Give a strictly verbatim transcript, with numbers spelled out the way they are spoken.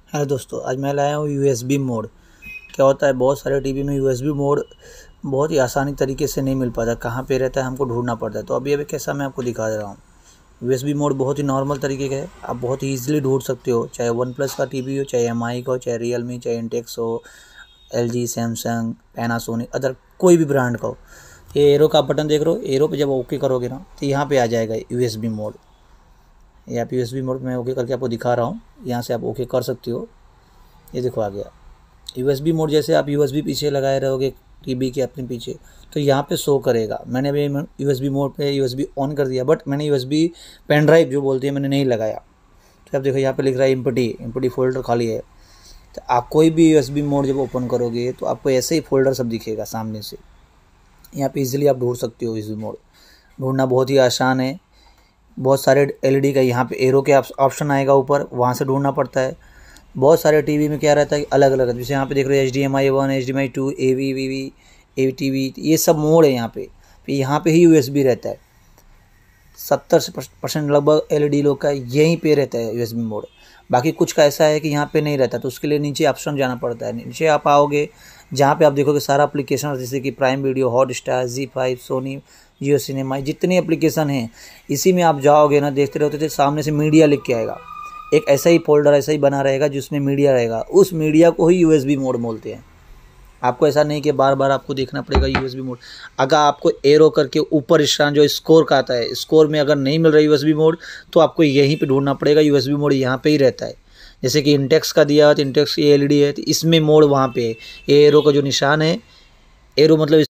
Hello दोस्तों, आज मैं लाया हूँ यूएसबी मोड। क्या होता है, बहुत सारे टीवी में यूएसबी मोड बहुत ही आसानी तरीके से नहीं मिल पाता, कहाँ पे रहता है हमको ढूंढना पड़ता है। तो अभी अभी कैसा मैं आपको दिखा दे रहा हूँ। यूएसबी मोड बहुत ही नॉर्मल तरीके का है, आप बहुत ही ईजिली ढूंढ सकते हो, चाहे वन प्लस का टीवी हो, चाहे एम आई का हो, चाहे रियलमी, चाहे इंटेक्स हो, L G, Samsung, Panasonic, other कोई भी ब्रांड का हो। ये एरो का बटन देख रहे हो, एरो पे जब ओके करोगे ना तो यहाँ पे आ जाएगा यूएसबी मोड। ये आप यूएसबी मोड में ओके करके आपको दिखा रहा हूँ, यहाँ से आप ओके कर सकते हो। ये देखो आ गया यूएसबी मोड। जैसे आप यूएसबी पीछे लगाए रहोगे टीवी के अपने पीछे, तो यहाँ पे शो करेगा। मैंने अभी यूएसबी मोड पे यूएसबी ऑन कर दिया, बट मैंने यूएसबी पेन ड्राइव जो बोलते हैं मैंने नहीं लगाया। तो आप देखो यहाँ पे लिख रहा है एम्प्टी, एम्प्टी फोल्डर खाली है। तो आप कोई भी यूएसबी मोड जब ओपन करोगे तो आपको ऐसे ही फोल्डर सब दिखेगा सामने से। यहाँ पे इजीली आप ढूंढ सकते हो। यूएसबी मोड ढूंढना बहुत ही आसान है। बहुत सारे एलईडी का यहाँ पे एरो के ऑप्शन आएगा ऊपर, वहाँ से ढूंढना पड़ता है। बहुत सारे टीवी में क्या रहता है अलग अलग, जैसे यहाँ पे देख रहे हो H D M I one, H D M I two, A V V V, A T V, ये सब मोड है यहाँ पे। फिर यहाँ पे ही यू एस बी रहता है। सत्तर परसेंट लगभग एल ई डी लोग का यहीं पे रहता है यू एस बी मोड। बाकी कुछ का ऐसा है कि यहाँ पे नहीं रहता, तो उसके लिए नीचे ऑप्शन जाना पड़ता है। नीचे आप आओगे जहाँ पे आप देखोगे सारा एप्लीकेशन, जैसे कि prime video, hot star, Zee five, Sony, Jio cinema, जितने एप्लीकेशन हैं इसी में आप जाओगे ना, देखते रहते थे, सामने से मीडिया लिख के आएगा। एक ऐसा ही फोल्डर ऐसा ही बना रहेगा जिसमें मीडिया रहेगा, उस मीडिया को ही यूएसबी मोड बोलते हैं। आपको ऐसा नहीं कि बार बार आपको देखना पड़ेगा यूएसबी मोड। अगर आपको एरो करके ऊपर इशारा जो स्कोर का आता है, स्कोर में अगर नहीं मिल रहा यूएसबी मोड तो आपको यहीं पे ढूंढना पड़ेगा। यूएसबी मोड यहाँ पे ही रहता है। जैसे कि इंटेक्स का दिया है तो इंटेक्स की एलईडी है तो इसमें मोड वहाँ पे है। ये एरो का जो निशान है, एरो मतलब